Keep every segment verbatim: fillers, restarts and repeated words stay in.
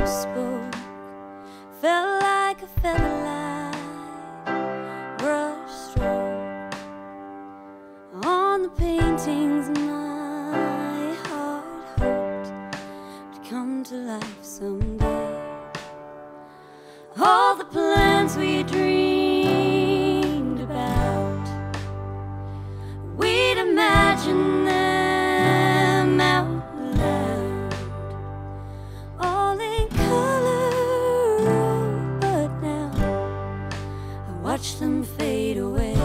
you spoke felt like a feather light brush stroke on the paintings my heart hoped to come to life someday. All the plans we dreamed about, we'd imagine them out loud, all in color, but now I watch them fade away.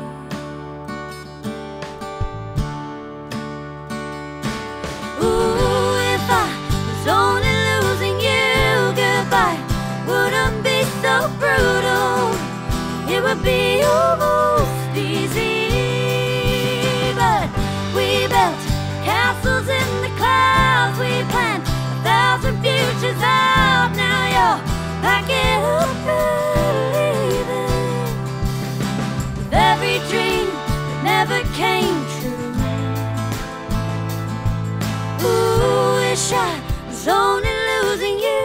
Ooh, if I was only losing you goodbye, wouldn't be so brutal, it would be almost easy. But we built castles in the clouds, we planned a thousand futures out. Now you're packing up and leaving with every dream that never came true. Ooh, wish I was only losing you.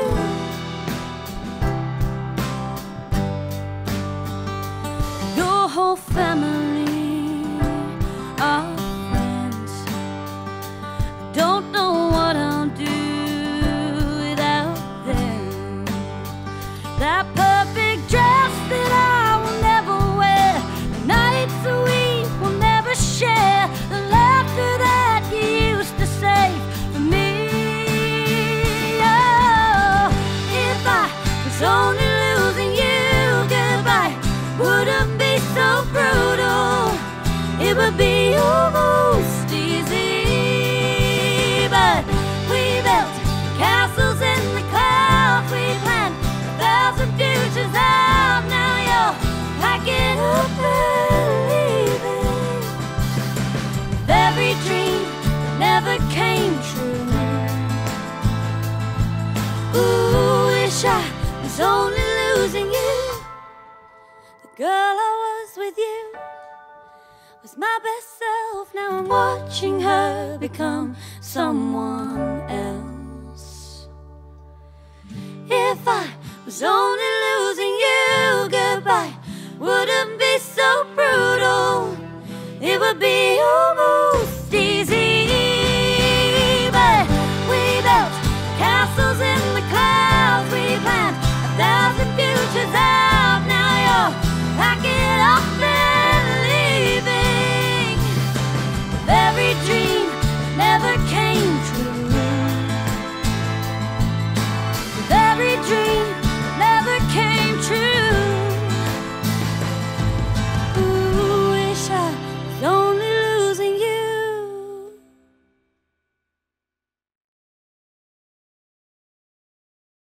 Whole family of friends, don't know what I'll do without them. That perfect dress that I will never wear, the nights that we will never share, the laughter that you used to save for me. Oh, if I was only losing you goodbye, wouldn't be so brutal, it would be almost easy. But we built castles in the clouds, we planned a thousand futures out. Now you're packing up and leaving with every dream that never came true. Ooh, wish I was only losing you. The girl I was with you was my best self. Now I'm watching her become someone else. If I was only losing you goodbye, wouldn't be so brutal, it would be over.